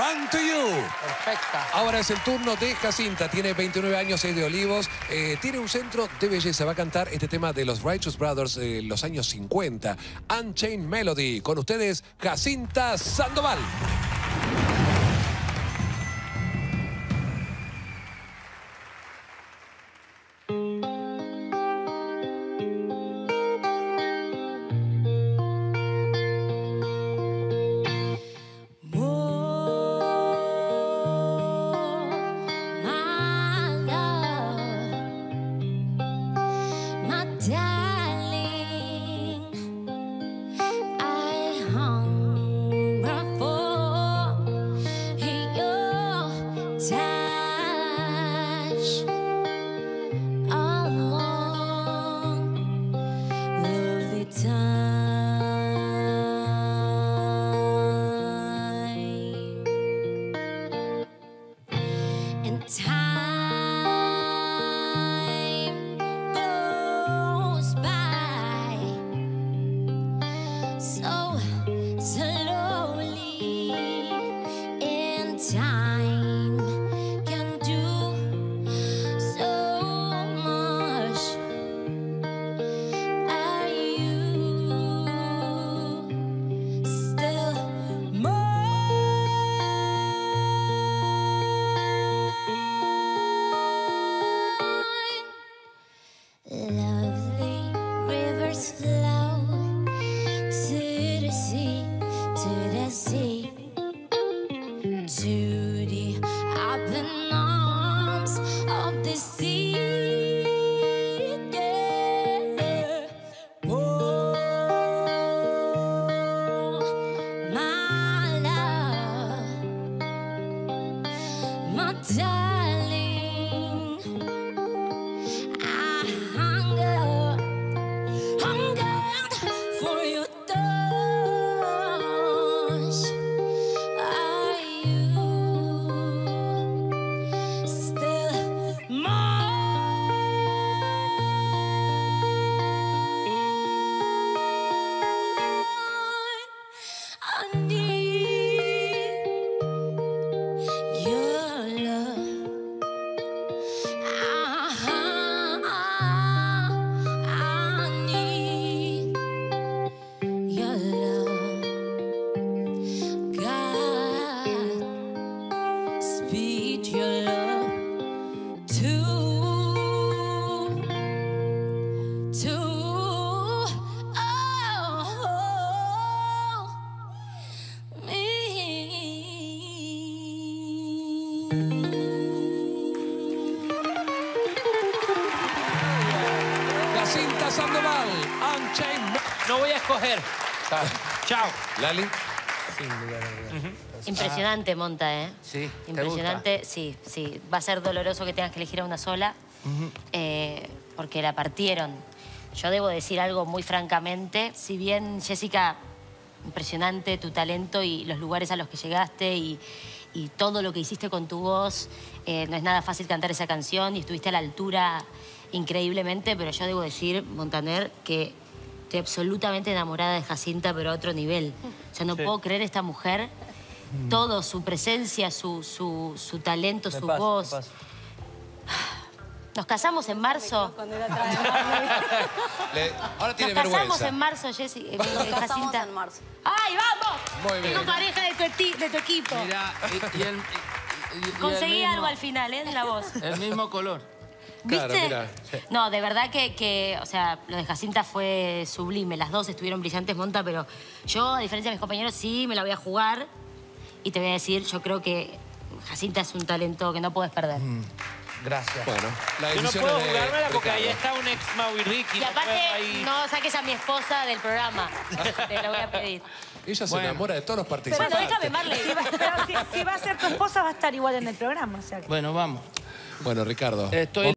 Run to You. Perfecta. Ahora es el turno de Jacinta. Tiene 29 años, es de Olivos. Tiene un centro de belleza. Va a cantar este tema de los Righteous Brothers de los años 50. Unchained Melody. Con ustedes, Jacinta Sandoval. Jacinta Sandoval, Unchained. No voy a escoger. Chao. Lali. Impresionante, Monta, ¿eh? Sí, ¿te impresionante, gusta? sí, sí. Va a ser doloroso que tengas que elegir a una sola, porque la partieron. Yo debo decir algo muy francamente. Si bien, Jessica, impresionante tu talento y los lugares a los que llegaste y todo lo que hiciste con tu voz, no es nada fácil cantar esa canción y estuviste a la altura increíblemente, pero yo debo decir, Montaner, que estoy absolutamente enamorada de Jacinta, pero a otro nivel. O sea, no puedo creer esta mujer, todo, su presencia, su talento, su voz. Nos casamos en marzo. Ahora tiene Nos casamos vergüenza. en marzo, Jessica. Nos casamos Jacinta. en marzo. ¡Ay, vamos! Muy bien. Tengo pareja de tu equipo. Mira, Conseguí algo al final, ¿eh? En la voz. El mismo color. ¿Viste? Claro, mira. Sí. No, de verdad que, o sea, lo de Jacinta fue sublime. Las dos estuvieron brillantes, Monta, pero yo, a diferencia de mis compañeros, sí me la voy a jugar. Y te voy a decir, yo creo que Jacinta es un talento que no puedes perder. Gracias. Bueno, la Yo no decisión puedo es de jugármela porque ahí Ricardo. está un ex Maui Ricky. Y aparte, ahí... no saques a mi esposa del programa. Te lo voy a pedir. Ella se Bueno. enamora de todos los participantes. Bueno, déjame, Marley. Pero si va a ser tu esposa, va a estar igual en el programa. O sea que... Bueno, vamos. Bueno, Ricardo. Estoy